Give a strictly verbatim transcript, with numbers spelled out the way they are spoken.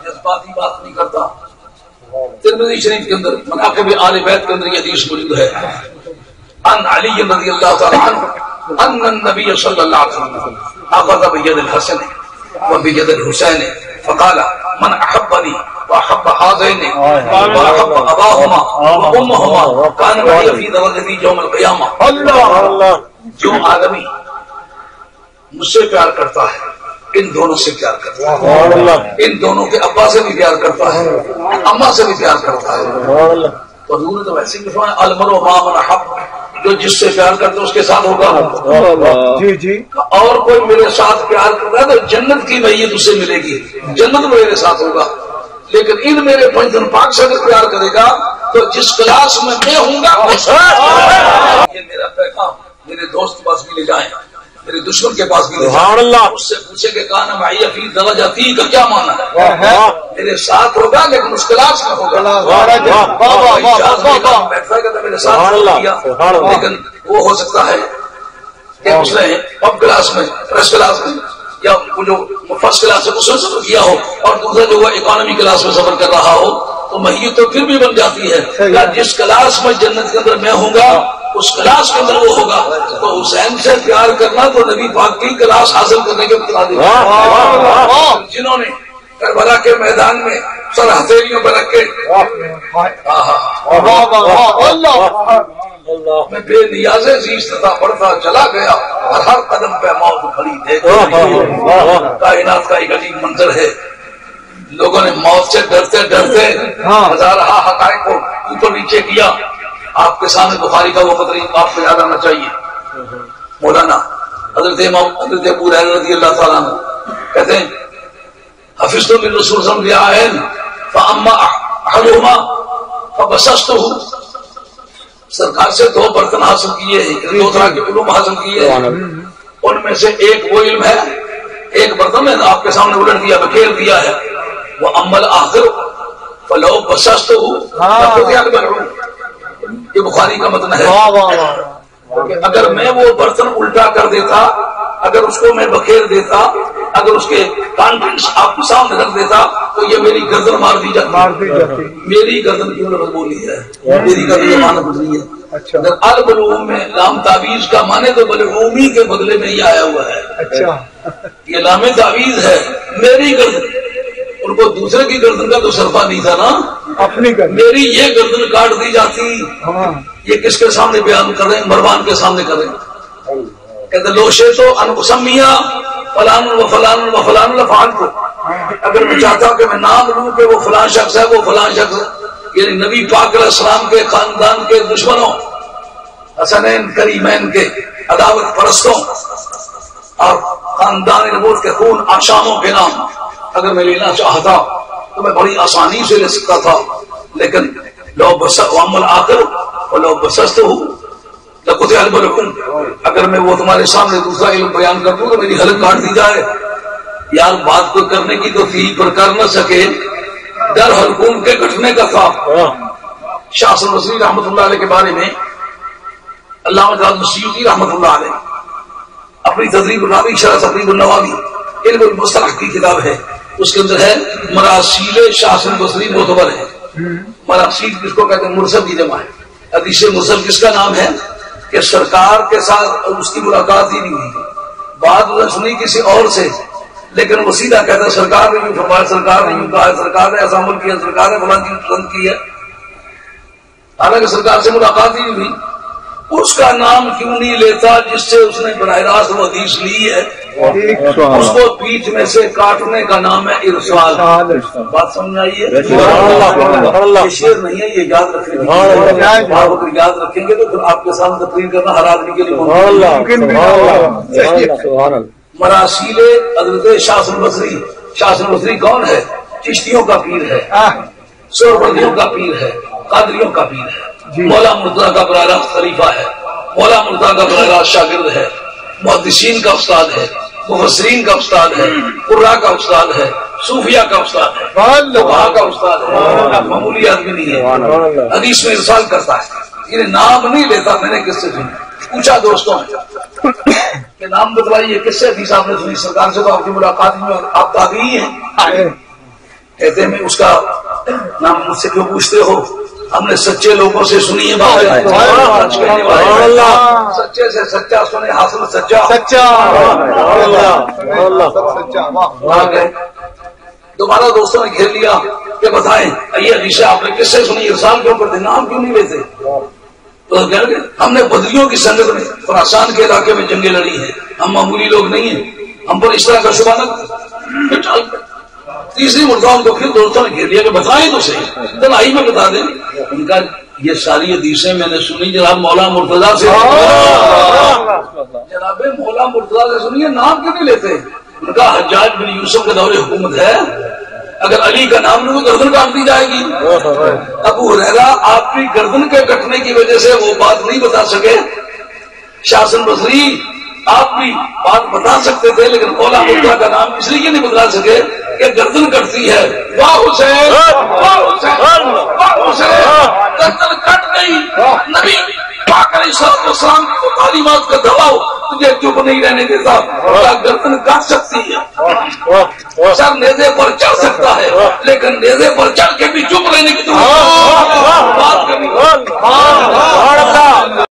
جذباتی بات نہیں کرتا. ترمذی شریف کے اندر مناقب آل بیت کے اندر یہ حدیث موجود ہے ان علی رضی اللہ تعالی عنہ ان النبی صلی اللہ علیہ وسلم اخذ بید الحسن وبید الحسین فقال من احبني واحب هذين واحب اباهما وامهما كان معي في درجتي يوم القيامه. اللہ جو آدمی مجھ سے پیار کرتا ہے ان دونوں سے پیار کرتا ہے, ان دونوں کے ابا سے بھی پیار کرتا ہے, اماں سے بھی پیار کرتا ہے. تو حضور نے تو ویسے ہی فرمایا المرء مع من احب, جو جس سے پیار کرتا ہے اس کے ساتھ ہوگا. جی جی اور کوئی میرے ساتھ پیار کر رہا ہے تو جنت کی میت اسے ملے گی, جنت میرے ساتھ ہوگا. لیکن ان میرے پنجن پاک سے اگر پیار کرے گا تو جس کلاس میں میں ہوں گا یہ میرا پیغام میرے دوست کے پاس بھی لے جائیں, میرے دشمن کے پاس بھی لے جائیں, اس سے پوچھے کہ کانا معی فی درجتی کا کیا معنی ہے. میرے ساتھ ہوگا لیکن اس کلاس میں ہوگا, میرے ساتھ ہوگا لیکن وہ ہو سکتا ہے کہ اس نے اب کلاس میں فرسٹ کلاس میں یا جو فرسٹ کلاس سے اس نے سفر کیا ہو اور دوسرا جو وہ اکانومی کلاس میں سفر کر رہا ہو تو میت تو پھر بھی بن جاتی ہے. جس کلاس میں جنت کے اندر میں ہوں گا اس کلاس کے اندر وہ ہوگا. تو حسین سے پیار کرنا تو نبی پاک کی کلاس حاصل کرنے کے بتا دیں. جنہوں نے کربلا کے میدان میں سر ہتھیلیوں پر رکھ کے میں بے نیاز زیست تھا پڑھتا چلا گیا اور ہر قدم پہ موت کھڑی دیکھ. کائنات کا ایک عجیب منظر ہے. لوگوں نے موت سے ڈرتے ڈرتے ہزارہ حقائق کو اوپر نیچے کیا. آپ کے سامنے بخاری کا وہ قدر آپ کو یاد آنا چاہیے. مولانا حضرت امام حضرت ابو ہریرہ رضی اللہ تعالیٰ عنہ کہتے ہیں حفظت من رسول صلی اللہ علیہ وسلم فاما احدهما فبسسته, سرکار سے دو برتن حاصل کیے ہیں, دو طرح کے علوم حاصل کیے ہیں. ان میں سے ایک وہ علم ہے, ایک برتن میں آپ کے سامنے الٹ دیا بکھیر دیا ہے. وہ عمل آخر فلو بسسته, یہ بخاری کا متن ہے کہ اگر میں وہ برتن الٹا کر دیتا, اگر اس کو میں بکھیر دیتا, اگر اس کے کانٹینٹس آپ کے سامنے رکھ دیتا تو یہ میری گردن مار دی جاتی. میری گردن کیوں لفظ بولی ہے, میری گردن یہ معنی بدلی ہے. اگر البلوم میں لام تعویذ کا معنی تو بلعومی کے بدلے میں یہ آیا ہوا ہے. یہ لام تعویذ ہے. میری گردن, ان کو دوسرے کی گردن کا تو صرفہ نہیں تھا نا, اپنی میری یہ گردن کاٹ دی جاتی. یہ کس کے سامنے بیان کر رہے ہیں, مروان کے سامنے کر رہے ہیں. کہتے لوشے تو انقسمیہ فلان و فلان و فلان لفعال کو, اگر میں چاہتا کہ میں نام لوں کہ وہ فلان شخص ہے وہ فلان شخص ہے, یعنی نبی پاک علیہ السلام کے خاندان کے دشمنوں, حسنین کریمین کے عداوت پرستوں اور خاندان نبوت کے خون آشاموں کے نام اگر میں لینا چاہتا تو میں بڑی آسانی سے لے سکتا تھا. لیکن لو بس عمل آخر اور لو بسست ہوں لقطع البلکم, اگر میں وہ تمہارے سامنے دوسرا علم بیان کر دوں تو میری حلق کاٹ دی جائے. یار بات کو کرنے کی تو تھی پر کر نہ سکے, ڈر حلقوم کے کٹنے کا تھا. شاہ حسن بصری رحمۃ اللہ علیہ کے بارے میں علامہ جلال سیوطی رحمۃ اللہ علیہ اپنی تدریب الراوی شرح تقریب النواوی علم المصطلح کی کتاب ہے, اس کے اندر ہے مراسیل شاہ حسن بصری معتبر ہے. مراسیل جس کو کہتے ہیں مرسل کی جمع ہے. حدیث مرسل کس کا نام ہے کہ سرکار کے ساتھ اس کی ملاقات ہی نہیں ہوئی, بات انہیں سنی کسی اور سے, لیکن وہ سیدھا کہتا ہے سرکار نے بھی فرمایا, سرکار نے کہا ہے, سرکار نے ایسا عمل کیا, سرکار نے فلاں چیز پسند کی ہے, حالانکہ سرکار سے ملاقات ہی نہیں ہوئی. اس کا نام کیوں نہیں لیتا جس سے اس نے براہ راست وہ حدیث لی ہے؟ اس کو بیچ میں سے کاٹنے کا نام ہے ارسال. بات سمجھ آئی ہے؟ یہ شعر نہیں ہے, یہ یاد رکھیں گے. آپ اگر یاد رکھیں گے تو پھر آپ کے سامنے تقریر کرنا ہر آدمی کے لیے ممکن ہے. مراسیل حضرت شاہ حسن بصری. شاہ حسن بصری کون ہے؟ چشتیوں کا پیر ہے, سہروردیوں کا پیر ہے, قادریوں کا پیر ہے, مولا مرتضیٰ کا براہ راست خلیفہ ہے, مولا مرتضیٰ کا براہ راست شاگرد ہے, محدثین کا استاد ہے, مفسرین کا استاد ہے, قراء کا استاد ہے, صوفیہ کا استاد ہے, فقہاء کا استاد ہے. معمولی آدمی نہیں ہے, حدیث میں ارسال کرتا ہے. انہیں نام نہیں لیتا. میں نے کس سے سنی, پوچھا دوستوں کہ نام بتلائیے کس سے حدیث آپ نے سنی؟ سرکار سے تو آپ کی ملاقات میں آپ تابعی ہیں. کہتے ہیں میں اس کا نام مجھ سے کیوں پوچھتے ہو؟ ہم نے سچے لوگوں سے سنی ہے بات، سچے سے سچا سنے حاصل سچا سچا دوبارہ دوستوں نے گھیر لیا کہ بتائیں یہ حدیث آپ نے کس سے سنی، ارسال کیوں کرتے، نام کیوں نہیں لیتے؟ تو ہم نے بدریوں کی سنگت میں خراسان کے علاقے میں جنگیں لڑی ہیں، ہم معمولی لوگ نہیں ہیں، ہم پر اس طرح کا شبہ نہ۔ تیسری مرتبہ ان کو پھر دوستوں نے گھیر لیا کہ بتائیں تو صحیح، دلائی میں بتا دیں۔ ان کا یہ ساری حدیثیں میں نے سنی جناب مولا مرتضیٰ سے، جناب مولا مرتضیٰ سے سنی ہے، نام کیوں نہیں لیتے؟ ان کا حجاج بن یوسف کے دور حکومت ہے، اگر علی کا نام لوں تو گردن کاٹ دی جائے گی۔ ابو ہریرہ آپ کی گردن کے کٹنے کی وجہ سے وہ بات نہیں بتا سکے، شاہ حسن بصری آپ بھی بات بتا سکتے تھے لیکن مولا مرتضیٰ کا نام اس لیے نہیں بتا سکے کہ گردن کٹتی ہے۔ واہ حسین واہ حسین واہ حسین، گردن کٹ گئی، نبی پاک علیہ الصلوۃ والسلام کی تعلیمات کا دباؤ تجھے چپ نہیں رہنے دیتا، گردن کٹ سکتی ہے، سر نیزے پر چڑھ سکتا ہے لیکن نیزے پر چڑھ کے بھی چپ